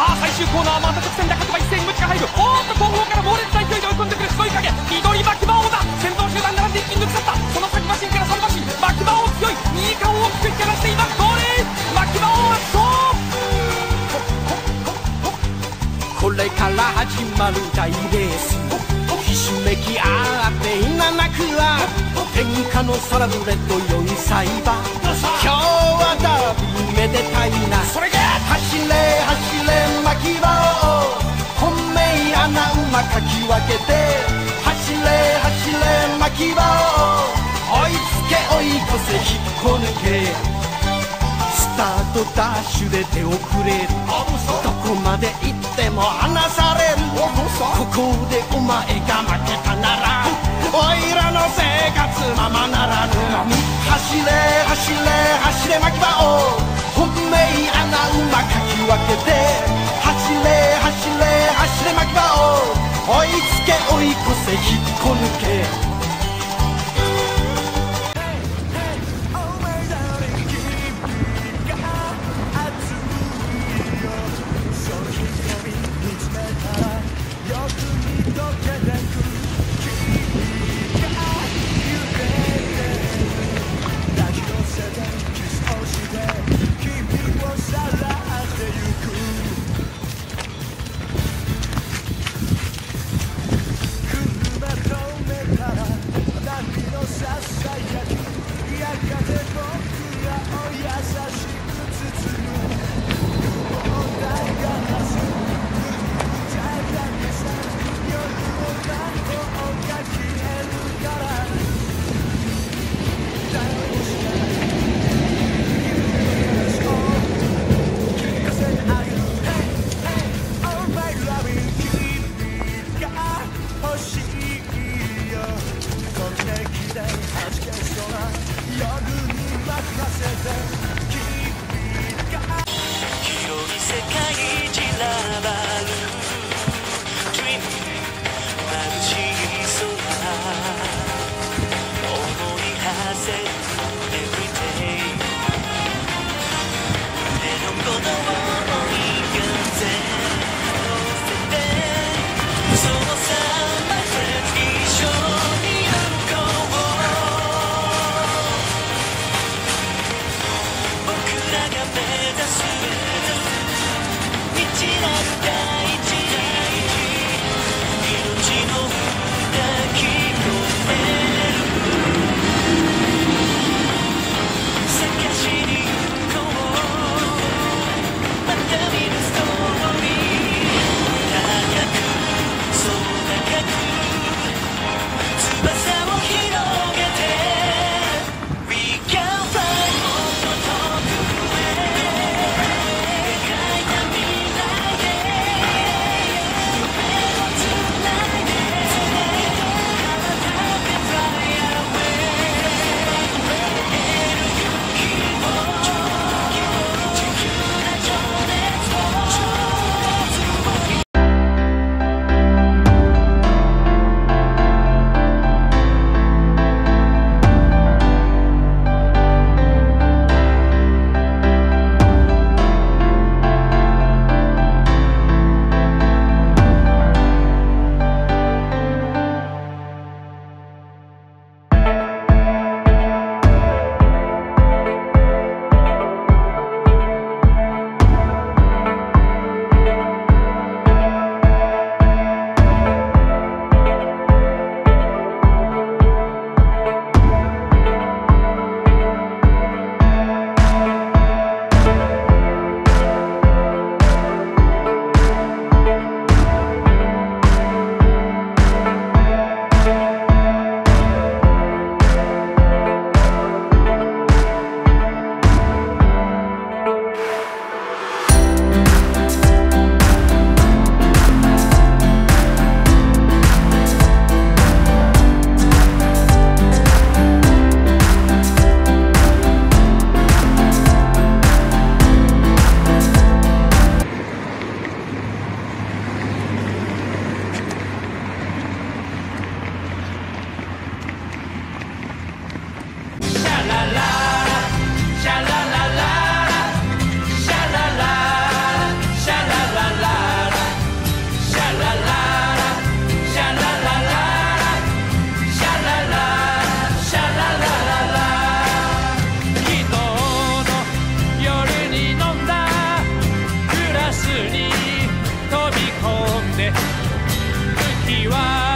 あ最終コーナーまた直線で各馬一斉にムチが入る。おーっと後方から猛烈な勢いで追い込んでくる白い影緑巻き場王だ。先頭集団並んで一気に抜き去った。その先馬身から3馬身巻き場王強い右側を大きく引き離して今ゴール巻き場王圧勝。これから始まる大レースひしめき合って今泣くは天下のサラブレッド4歳馬。今日はダービーめでたいな。それで走れ走れ巻き場を本命穴馬かき分けて走れ走れ巻き場を追いつけ追い越せ引っこ抜け。スタートダッシュで手遅れる。どこまで行っても離される。ここでお前が負けたならおいらの生活ままならぬ。走れ走れ走れ巻き場を本命穴馬かき分けて走れ走れ走れ巻き場を追いつけ追い越せ引っこ抜け。車止めたらに飛び込んで月は